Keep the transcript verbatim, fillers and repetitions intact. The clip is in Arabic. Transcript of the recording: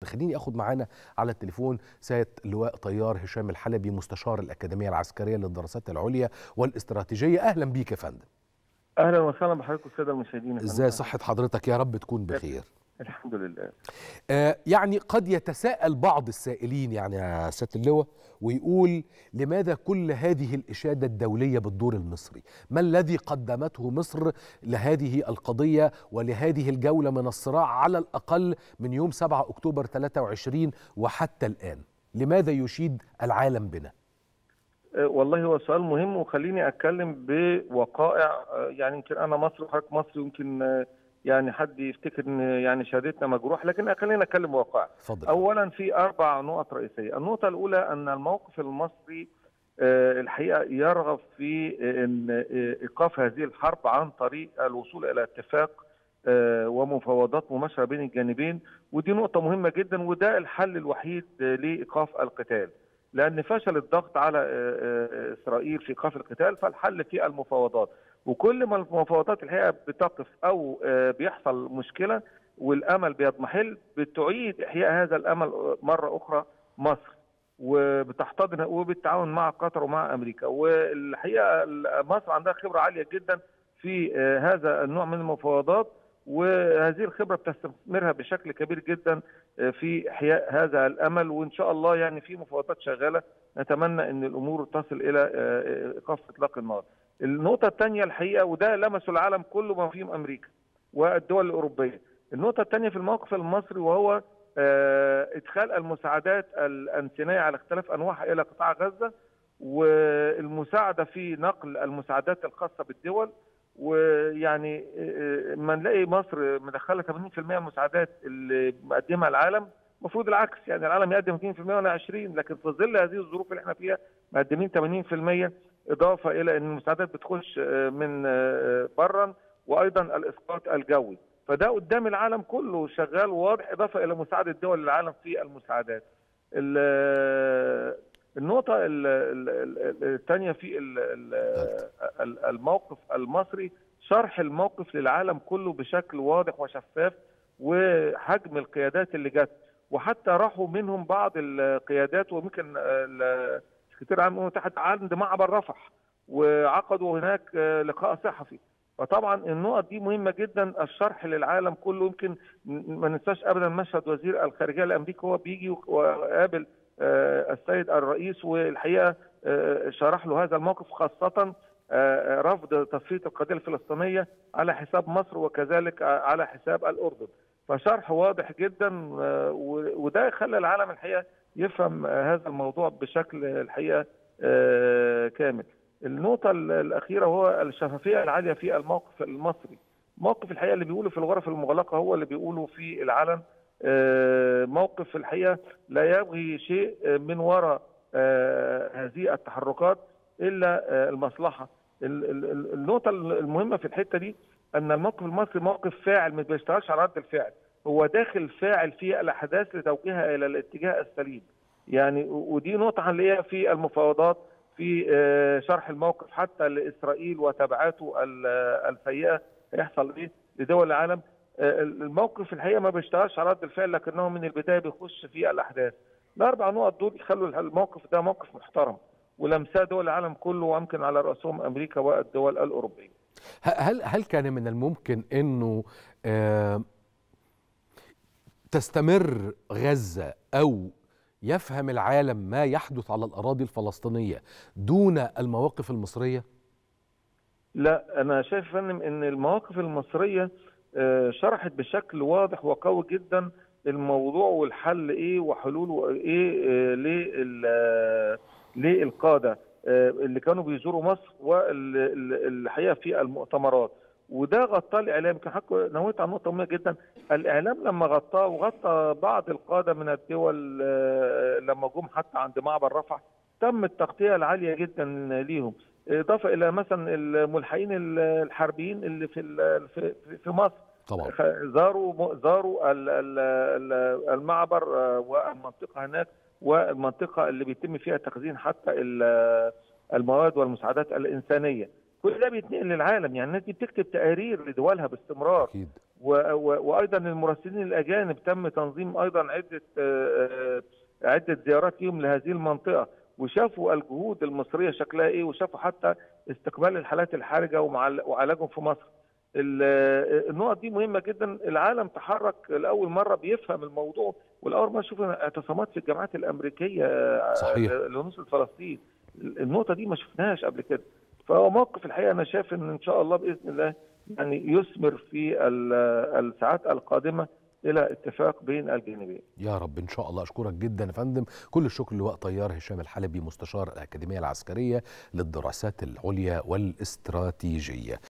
خليني اخد معانا على التليفون سيادة اللواء طيار هشام الحلبي، مستشار الأكاديمية العسكرية للدراسات العليا والاستراتيجية. أهلا بيك يا فندم. اهلا وسهلا بحضرتك الساده المشاهدين. ازاي صحة حضرتك؟ يا رب تكون بخير. الحمد لله. آه يعني قد يتساءل بعض السائلين يعني يا سيادة اللواء ويقول لماذا كل هذه الإشادة الدولية بالدور المصري؟ ما الذي قدمته مصر لهذه القضية ولهذه الجولة من الصراع على الأقل من يوم سبعة أكتوبر ثلاثة وعشرين وحتى الآن؟ لماذا يشيد العالم بنا؟ والله هو سؤال مهم، وخليني اتكلم بوقائع. يعني يمكن انا مصري وحضرتك مصري، ويمكن يعني حد يفتكر ان يعني شهادتنا مجروح، لكن خلينا نتكلم بوقائع. اولا في اربع نقط رئيسيه. النقطه الاولى ان الموقف المصري الحقيقه يرغب في ان ايقاف هذه الحرب عن طريق الوصول الى اتفاق ومفاوضات مباشره بين الجانبين، ودي نقطه مهمه جدا، وده الحل الوحيد لايقاف القتال، لأن فشل الضغط على إسرائيل في إيقاف القتال، فالحل في المفاوضات. وكل ما المفاوضات الحقيقة بتقف أو بيحصل مشكلة والأمل بيضمحل، بتعيد إحياء هذا الأمل مرة أخرى مصر، وبتحتضن وبالتعاون مع قطر ومع أمريكا. والحقيقة مصر عندها خبرة عالية جدا في هذا النوع من المفاوضات، وهذه الخبرة بتستثمرها بشكل كبير جدا في إحياء هذا الأمل. وإن شاء الله يعني في مفاوضات شغالة، نتمنى أن الأمور تصل إلى إيقاف إطلاق النار. النقطة الثانية الحقيقة، وده لمسه العالم كله ما فيهم أمريكا والدول الأوروبية، النقطة الثانية في الموقف المصري، وهو إدخال المساعدات الإنسانية على اختلاف أنواعها إلى قطاع غزة، والمساعدة في نقل المساعدات الخاصة بالدول. ويعني ما نلاقي مصر مدخله ثمانين بالمئة من المساعدات اللي مقدمها العالم، المفروض العكس، يعني العالم يقدم اثنين بالمئة وانا عشرين، لكن في ظل هذه الظروف اللي احنا فيها مقدمين ثمانين بالمئة، اضافه الى ان المساعدات بتخش من برا، وايضا الاسقاط الجوي. فده قدام العالم كله شغال وواضح، اضافه الى مساعده دول العالم في المساعدات. النقطة الثانية في الموقف المصري، شرح الموقف للعالم كله بشكل واضح وشفاف، وحجم القيادات اللي جت، وحتى راحوا منهم بعض القيادات، وممكن السكرتير العام للأمم المتحدة عند معبر رفح وعقدوا هناك لقاء صحفي. فطبعا النقط دي مهمة جدا، الشرح للعالم كله. يمكن ما ننساش ابدا مشهد وزير الخارجية الامريكي هو بيجي وقابل السيد الرئيس، والحقيقه شرح له هذا الموقف، خاصه رفض تصفيه القضيه الفلسطينيه على حساب مصر وكذلك على حساب الاردن. فشرح واضح جدا، وده خلى العالم الحقيقه يفهم هذا الموضوع بشكل الحقيقه كامل. النقطه الاخيره هو الشفافيه العاليه في الموقف المصري. موقف الحقيقه اللي بيقوله في الغرف المغلقه هو اللي بيقوله في العلن. موقف الحقيقة لا يبغي شيء من وراء هذه التحركات إلا المصلحة. النقطة المهمة في الحتة دي أن الموقف المصري موقف فاعل، ما بيشتغلش على رد الفعل، هو داخل فاعل في الأحداث لتوجيهها إلى الاتجاه السليم. يعني ودي نقطة هنلاقيها في المفاوضات، في شرح الموقف حتى لإسرائيل وتبعاته السيئة هيحصل إيه لدول العالم. الموقف الحقيقه ما بيشتغلش على رد الفعل، لكنه من البدايه بيخش في الاحداث. الاربع نقط دول يخلوا الموقف ده موقف محترم، ولمساه دول العالم كله، ويمكن على راسهم امريكا والدول الاوروبيه. هل هل كان من الممكن انه آه تستمر غزه او يفهم العالم ما يحدث على الاراضي الفلسطينيه دون المواقف المصريه؟ لا، انا شايف يا فندم ان المواقف المصريه شرحت بشكل واضح وقوي جدا الموضوع والحل ايه وحلوله ايه للقاده اللي كانوا بيزوروا مصر، والحقيقه في المؤتمرات. وده غطاه الاعلام. يمكن حضرتك نويت على نقطه مهمه جدا، الاعلام لما غطاه وغطى بعض القاده من الدول لما جم حتى عند معبر رفح، تم التغطيه العاليه جدا ليهم، اضافه الى مثلا الملحقين الحربيين اللي في في مصر طبعا زاروا زاروا المعبر والمنطقه هناك، والمنطقه اللي بيتم فيها تخزين حتى المواد والمساعدات الانسانيه. كل ده بيتنقل للعالم. يعني الناس دي بتكتب تقارير لدولها باستمرار. أكيد. وايضا المراسلين الاجانب تم تنظيم ايضا عده عده زيارات ليهم لهذه المنطقه، وشافوا الجهود المصريه شكلها ايه، وشافوا حتى استقبال الحالات الحرجه وعلاجهم في مصر. النقط دي مهمه جدا. العالم تحرك لاول مره بيفهم الموضوع، والاول مره نشوف اعتصامات في الجامعات الامريكيه صحيح لنصره فلسطين. النقطه دي ما شفناهاش قبل كده. فهو موقف الحقيقه انا شايف ان ان شاء الله باذن الله يعني يثمر في الساعات القادمه الى اتفاق بين الجانبين. يا رب ان شاء الله. اشكرك جدا يا فندم، كل الشكر لواء طيار هشام الحلبي مستشار الاكاديميه العسكريه للدراسات العليا والاستراتيجيه.